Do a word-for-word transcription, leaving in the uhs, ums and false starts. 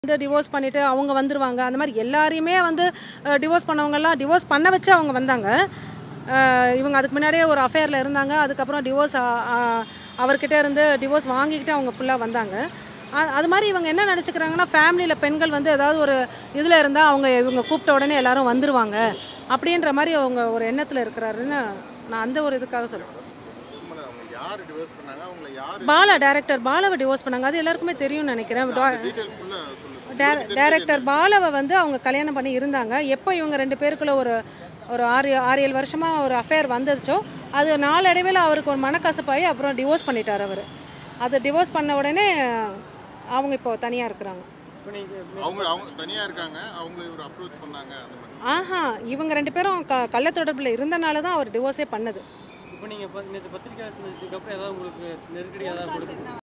வந்து டிவோர்ஸ் பண்ணிட்டு அவங்க வந்துருவாங்க. அந்த மாதிரி எல்லாரையுமே வந்து டிவோர்ஸ் பண்ணவங்கலாம் டிவோர்ஸ் பண்ண வச்சு அவங்க வந்தாங்க. இவங்க அதுக்கு முன்னாடியே ஒரு அஃபேரில் இருந்தாங்க. அதுக்கப்புறம் டிவோர்ஸ் அவர்கிட்ட இருந்து டிவோர்ஸ் வாங்கிக்கிட்டு அவங்க ஃபுல்லாக வந்தாங்க. அது மாதிரி இவங்க என்ன நினச்சிக்கிறாங்கன்னா, ஃபேமிலியில் பெண்கள் வந்து ஏதாவது ஒரு இதில் இருந்தால் அவங்க இவங்க கூப்பிட்ட உடனே எல்லாரும் வந்துருவாங்க அப்படின்ற மாதிரி அவங்க ஒரு எண்ணத்தில் இருக்கிறாருன்னு நான் அந்த ஒரு இதுக்காக சொல்கிறேன். பாலா டைரக்டர் பாலாவை டிவோர்ஸ் பண்ணாங்க. அது எல்லாருக்குமே தெரியும்னு நினைக்கிறேன். டைரக்டர் பாலாவை வந்து அவங்க கல்யாணம் பண்ணி இருந்தாங்க. எப்போ இவங்க ரெண்டு பேருக்குள்ள ஒரு ஒரு ஆறு ஆறு ஏழு வருஷமாக ஒரு அஃபேர் வந்துருச்சோ, அது நாளடைவில் அவருக்கு ஒரு மனக்கசப்பாகி அப்புறம் டிவோர்ஸ் பண்ணிட்டார் அவர். அது டிவோர்ஸ் பண்ண உடனே அவங்க இப்போ தனியாக இருக்கிறாங்க. ஆஹா, இவங்க ரெண்டு பேரும் க கள்ள தொடர்பில் இருந்தனால தான் அவர் டிவோர்ஸே பண்ணது. இப்போ நீங்கள் பத்திரிக்கை சந்திச்சதுக்கு அப்புறம் ஏதாவது உங்களுக்கு நெருக்கடி ஏதாவது